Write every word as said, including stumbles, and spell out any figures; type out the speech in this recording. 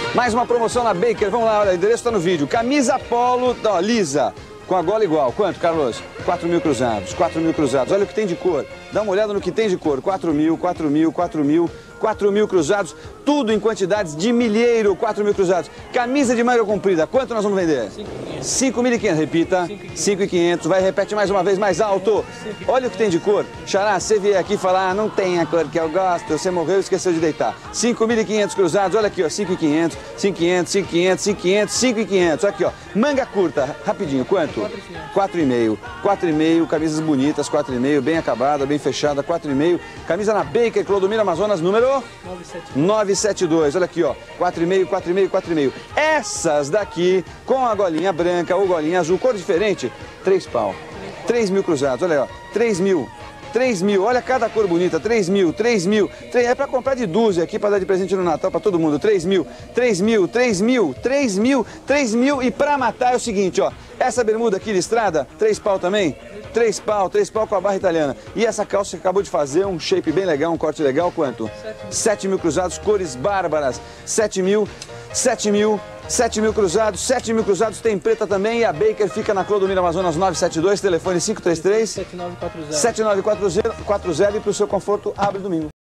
Mais uma promoção na Baker, vamos lá, olha, o endereço está no vídeo. Camisa polo, ó, lisa, com a gola igual. Quanto, Carlos? quatro mil cruzados, quatro mil cruzados. Olha o que tem de cor. Dá uma olhada no que tem de cor. quatro mil, quatro mil, quatro mil, quatro mil cruzados. Tudo em quantidades de milheiro, quatro mil cruzados. Camisa de manga comprida, quanto nós vamos vender? cinco mil e quinhentos. Repita. cinco mil e quinhentos. Vai, repete mais uma vez, mais alto. Olha o que tem de cor. Xará, você vier aqui falar, ah, não tem a cor que eu gosto, você morreu e esqueceu de deitar. cinco mil e quinhentos cruzados, olha aqui, ó, cinco mil e quinhentos, cinco mil e quinhentos, cinco mil e quinhentos, cinco mil e quinhentos, cinco mil e quinhentos. Aqui, ó, manga curta, rapidinho, quanto? quatro mil e quinhentos. quatro mil e quinhentos, camisas bonitas, quatro mil e quinhentos, bem acabada, bem fechada, quatro mil e quinhentos. Camisa na Baker, Clodomiro Amazonas, número? novecentos e setenta e dois. Olha aqui, ó, quatro mil e quinhentos, quatro mil e quinhentos, quatro mil e quinhentos. Essas daqui, com a golinha branca ou golinha azul, cor diferente, três pau. três mil cruzados, olha aí, ó, três mil. três mil, olha cada cor bonita, três mil, três mil, é para comprar de dúzia aqui para dar de presente no Natal para todo mundo, três mil, três mil, três mil, três mil, três mil e para matar é o seguinte, ó, essa bermuda aqui listrada, três pau também, três pau, três pau com a barra italiana, e essa calça que acabou de fazer, um shape bem legal, um corte legal, quanto? sete mil cruzados, cores bárbaras, sete mil, sete mil, sete mil cruzados, sete mil cruzados, tem preta também, e a Baker fica na Clodomiro Amazonas novecentos e setenta e dois, telefone cinco três três, sete nove quatro zero, sete nove quatro zero, e para o seu conforto, abre domingo.